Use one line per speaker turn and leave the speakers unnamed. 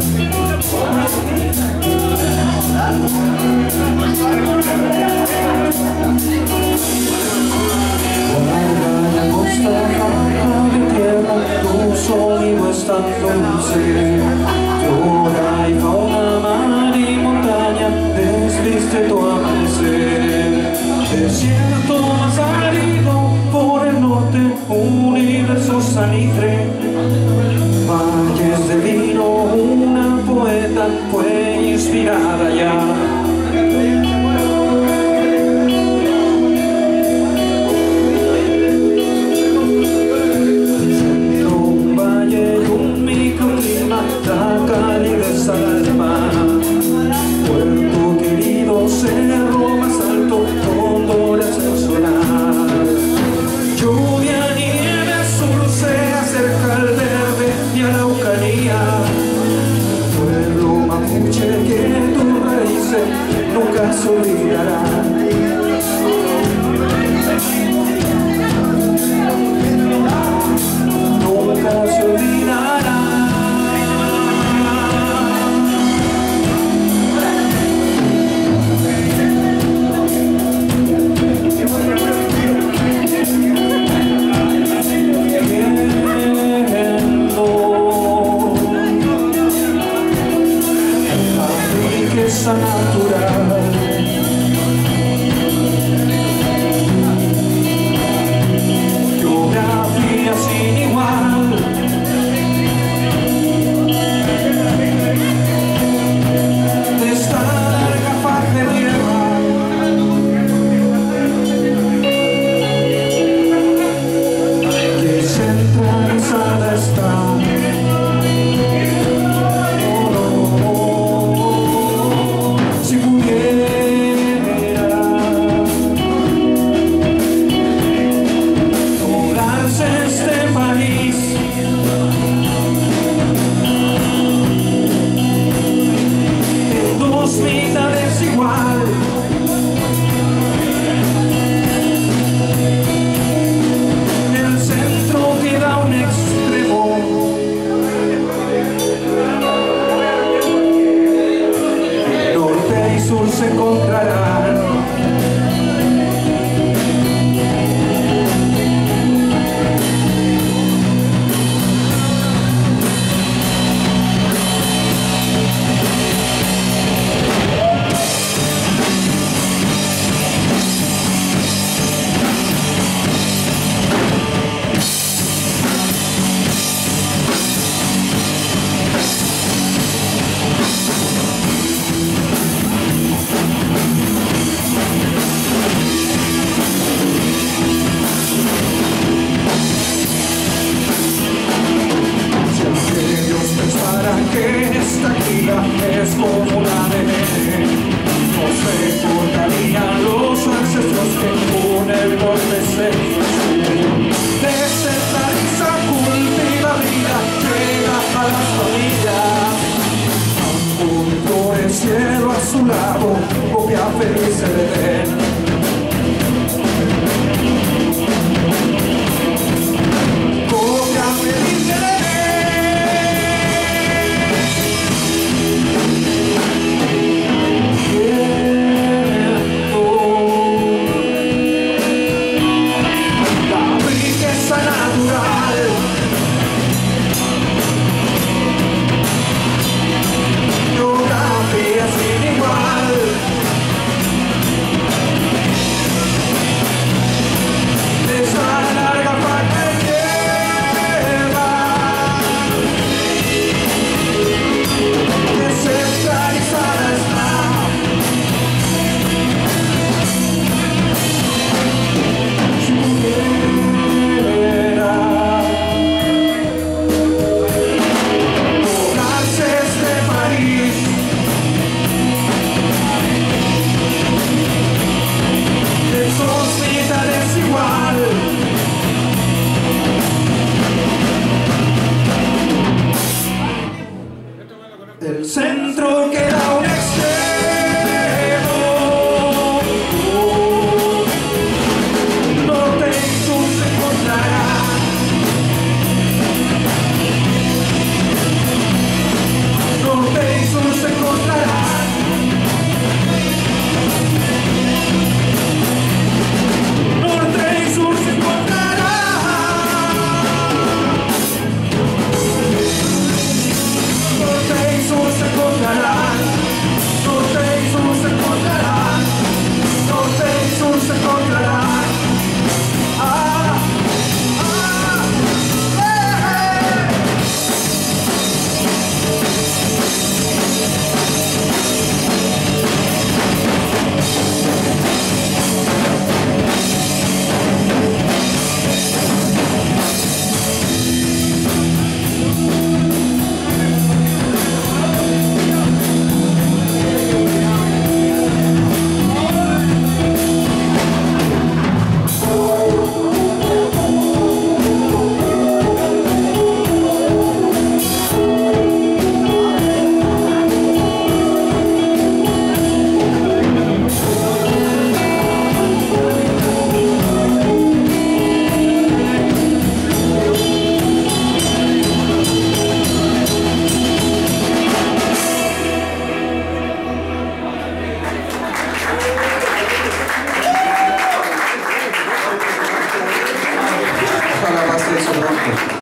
Tu sonido es tan dulce, llora y va una mar y montaña, desviste tu amanecer. Desierto más árido por el norte, universo salitre, valles de vino, una poeta fue inspirada ya. La calidez alma, puerto querido, cerro más alto, condores al sonar. Lluvia, nieve, azul se acerca al verde y a la Araucanía. Pueblo mapuche que tus raíces nunca se olvidarán. Nunca se olvidarán. Natural, geografía sin igual, de esta larga faz de tierra, que centralizada está. Se encontrarán. Que esta vida es como una ADN, nos recordarían los ancestros que con el norte se descentraliza, cultiva vida, llega a las familias. Por el cielo a su lado, copia feliz el Edén. Copia feliz el Edén. El centro queda